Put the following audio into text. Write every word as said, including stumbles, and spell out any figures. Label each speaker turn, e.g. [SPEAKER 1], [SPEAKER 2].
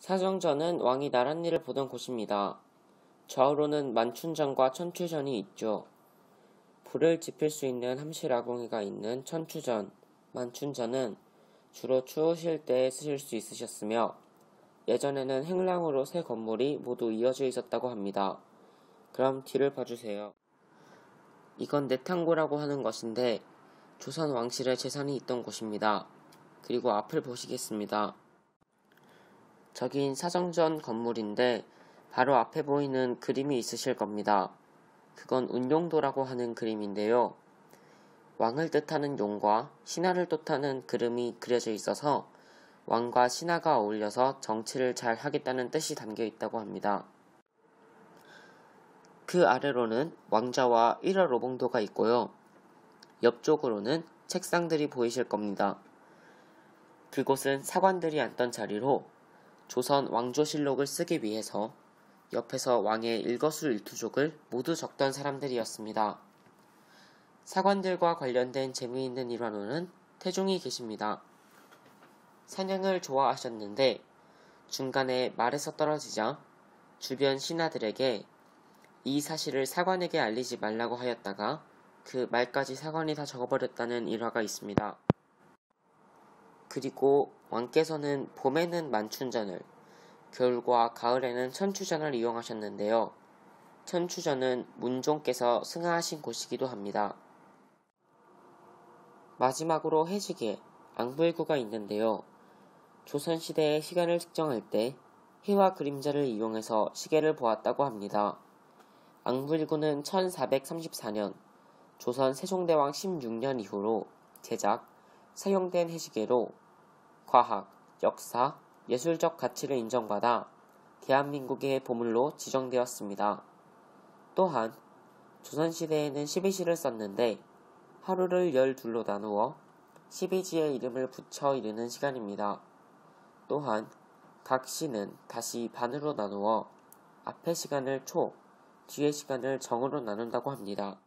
[SPEAKER 1] 사정전은 왕이 나랏일을 보던 곳입니다. 좌우로는 만춘전과 천추전이 있죠. 불을 지필 수 있는 함실아궁이가 있는 천추전, 만춘전은 주로 추우실 때에 쓰실 수 있으셨으며 예전에는 행랑으로 세 건물이 모두 이어져 있었다고 합니다. 그럼 뒤를 봐주세요. 이건 내탕고라고 하는 것인데 조선 왕실의 재산이 있던 곳입니다. 그리고 앞을 보시겠습니다. 저긴 사정전 건물인데 바로 앞에 보이는 그림이 있으실 겁니다. 그건 운용도라고 하는 그림인데요. 왕을 뜻하는 용과 신하를 뜻하는 그림이 그려져 있어서 왕과 신하가 어울려서 정치를 잘 하겠다는 뜻이 담겨 있다고 합니다. 그 아래로는 왕좌와 일월 오봉도가 있고요. 옆쪽으로는 책상들이 보이실 겁니다. 그곳은 사관들이 앉던 자리로 조선 왕조실록을 쓰기 위해서 옆에서 왕의 일거수일투족을 모두 적던 사람들이었습니다. 사관들과 관련된 재미있는 일화로는 태종이 계십니다. 사냥을 좋아하셨는데 중간에 말에서 떨어지자 주변 신하들에게 이 사실을 사관에게 알리지 말라고 하였다가 그 말까지 사관이 다 적어버렸다는 일화가 있습니다. 그리고 왕께서는 봄에는 만춘전을, 겨울과 가을에는 천추전을 이용하셨는데요. 천추전은 문종께서 승하하신 곳이기도 합니다. 마지막으로 해시계, 앙불구가 있는데요. 조선시대의 시간을 측정할 때 해와 그림자를 이용해서 시계를 보았다고 합니다. 앙불구는 천사백삼십사 년 조선 세종대왕 십육 년 이후로 제작, 사용된 해시계로 과학, 역사, 예술적 가치를 인정받아 대한민국의 보물로 지정되었습니다. 또한 조선시대에는 십이시를 썼는데 하루를 열둘로 나누어 십이지의 이름을 붙여 이르는 시간입니다. 또한 각 시는 다시 반으로 나누어 앞의 시간을 초, 뒤의 시간을 정으로 나눈다고 합니다.